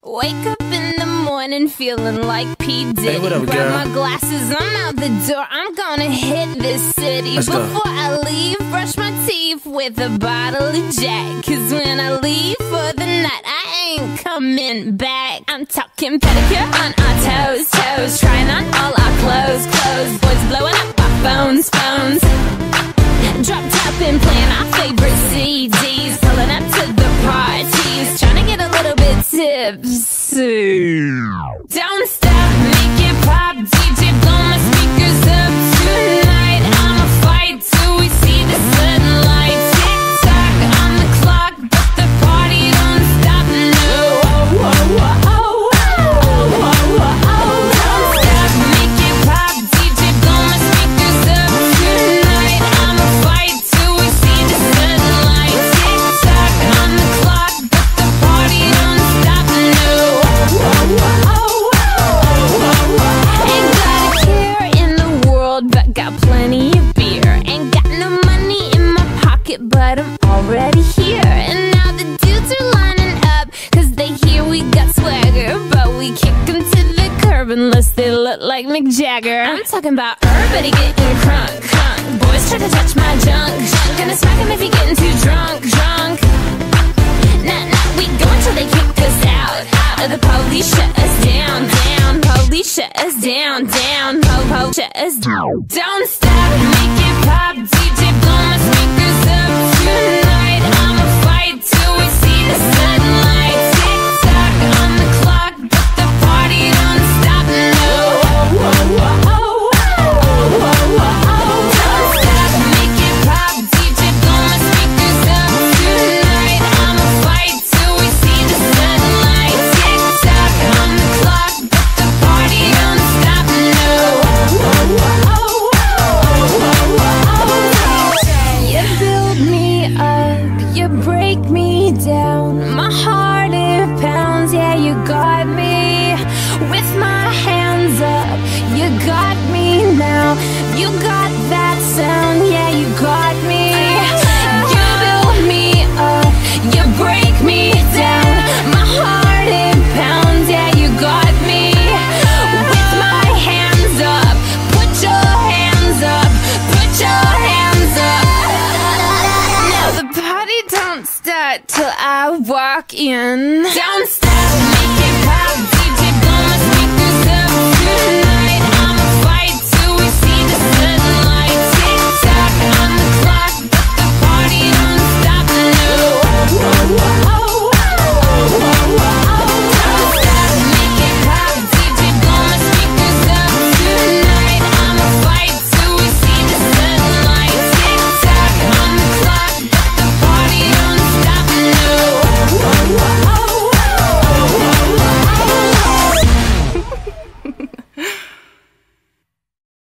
Wake up in the morning feeling like P. Diddy. Hey, what up, grab girl? my glasses, I'm out the door. I'm gonna hit this city. Let's go. Before I leave, brush my teeth with a bottle of Jack. Cause when I leave for the night, I ain't coming back. I'm talking pedicure on our toes, toes. Trying on all our clothes, clothes. Boys blowing up our phones, phones. Drop-toppin, playing our favorite CDs. Pulling up to the parties, trying to get a little bit tipsy. Don't stop, make it pop, DJ blow my speakers up tonight. I'ma fight till we see the sunlight. Tick tock on the clock, but the party don't stop. No, oh, oh, oh, oh, oh, oh, oh. Don't stop, make it pop, DJ blow my speakers up tonight. I'ma fight till we see the sunlight. Tick tock on the clock, but the party don't stop. No, oh, oh, oh, oh, oh, oh. Ain't got a care in the world, but got plenty of beer. Ain't got no money in my pocket, but I'm already here. And now the dudes are lining up, cause they hear we got swagger. But we kick them to the curb unless they look like Mick Jagger. I'm talking about everybody getting crunk, crunk. Boys try to touch my junk, junk. Gonna smack him if he getting too drunk, drunk. Nah, nah, we go until they kick us out, out. Or the police shut us down, down. Police shut us down, down. Po-po shut us down. Don't stop, make it pop, DJ blow my speakers up tonight. I'ma fight till we see the sunlight. Tick tock on the clock, but the party don't stop. No, oh, oh, oh, oh, oh, oh, oh. Don't stop, make it pop, DJ blow my speakers up tonight. I'ma fight till we see the sunlight. Tick tock on the clock, but the party don't stop. No, oh, oh, oh, oh, oh, oh. You build me up, you break me down. My heart it pounds, yeah, you got me. With my hands up, you got me now. You got that sound, yeah, you got me. You build me up, you break me down. My heart it pounds, yeah, you got me. With my hands up, put your hands up, put your hands up. Now the party don't start till I walk in.